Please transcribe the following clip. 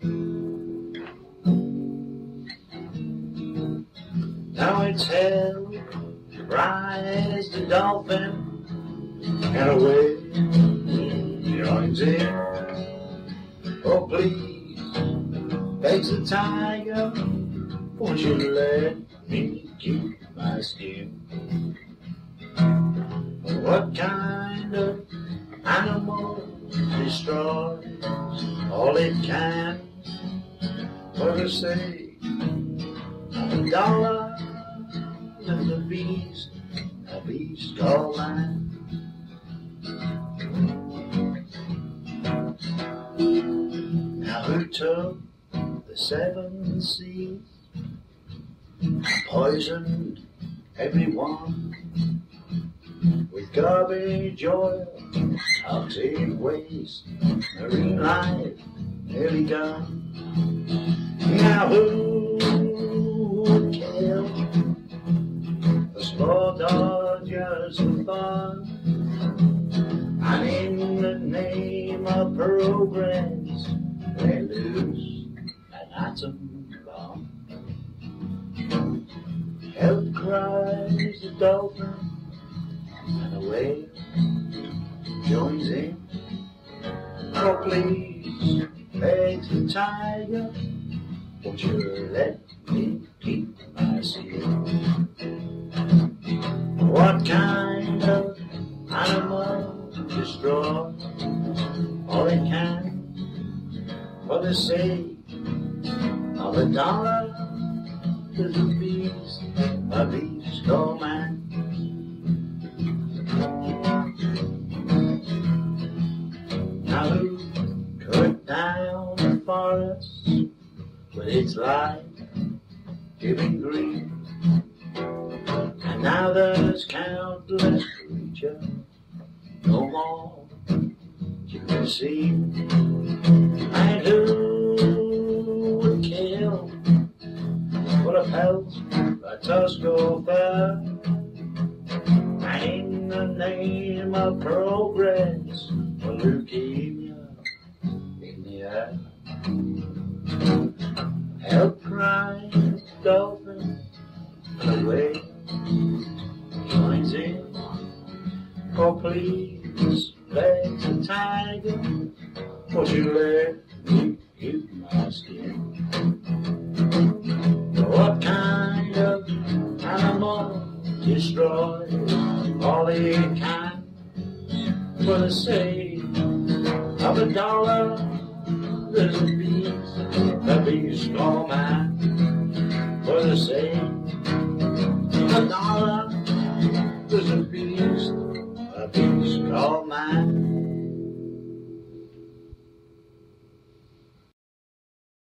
Now its head rise the dolphin, and away joins in. Oh please, begs the tiger, won't you let me keep my skin? What kind of animal destroys all it can for the sake of $1? There's a beast called man. Now who took the 7 seas, poisoned everyone with garbage oil, toxic waste, marine life nearly gone. Now who would kill a small dog just for fun? And in the name of progress, they lose an atom bomb. Help cries the dolphin, and a whale joins in. Oh please, begs the tiger, won't you let me keep my skin? What kind of animal destroys all it can for the sake of $1? There's a beast called man. Now who cut down the forest with its life-giving green? And now there's countless creatures no more you can see. And who would kill for a pelt, a tusk or fur? And in the name of progress, for leukemia in the air. Help cry the dolphin, and a whale joins in. Oh please, begs the tiger, won't you let me keep my skin? What kind of animal destroys all it can for the sake of $1? There's a beast called man.